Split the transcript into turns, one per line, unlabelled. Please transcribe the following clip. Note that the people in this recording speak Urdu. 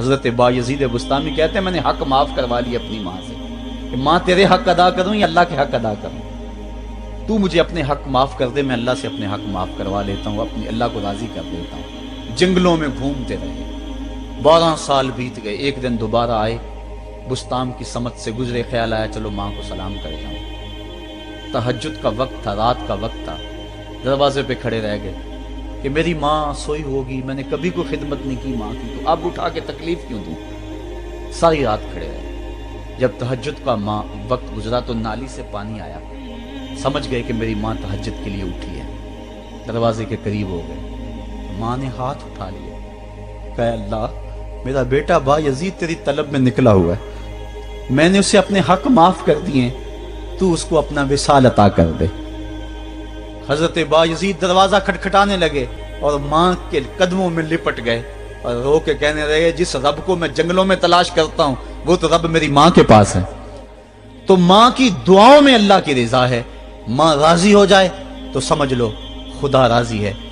حضرت بایزید بستامی کہتے ہیں میں نے حق معاف کروا لی اپنی ماں سے کہ ماں تیرے حق ادا کروں یا اللہ کے حق ادا کروں، تو مجھے اپنے حق معاف کر دے، میں اللہ سے اپنے حق معاف کروا لیتا ہوں، اپنی اللہ کو راضی کر دیتا ہوں۔ جنگلوں میں گھومتے رہے، 12 سال بیت گئے، ایک دن دوبارہ آئے، بستام کی سمت سے گزرے، خیال آیا چلو ماں کو سلام کر جاؤں۔ تہجد کا وقت تھا، رات کا وقت تھا، دروازے پہ کھڑے رہ گئے کہ میری ماں سوئی ہوگی، میں نے کبھی کوئی خدمت نہیں کی ماں کی، تو اب اٹھا کے تکلیف کیوں دوں؟ ساری رات کھڑے رہے۔ جب تہجد کا وقت گزرا تو نالی سے پانی آیا، سمجھ گئے کہ میری ماں تہجد کے لیے اٹھی ہے، دروازے کے قریب ہو گئے۔ ماں نے ہاتھ اٹھا لیا، کہا اللہ میرا بیٹا بایزید تیری طلب میں نکلا ہوا ہے، میں نے اسے اپنے حق معاف کر دیے، تو اس کو اپنا وصال عطا کر دے۔ حضرت بایزید دروازہ کھٹکھٹانے لگے اور ماں کے قدموں میں لپٹ گئے اور رو کے کہنے لگے جس رب کو میں جنگلوں میں تلاش کرتا ہوں وہ تو رب میری ماں کے پاس ہے۔ تو ماں کی دعاؤں میں اللہ کی رضا ہے، ماں راضی ہو جائے تو سمجھ لو خدا راضی ہے۔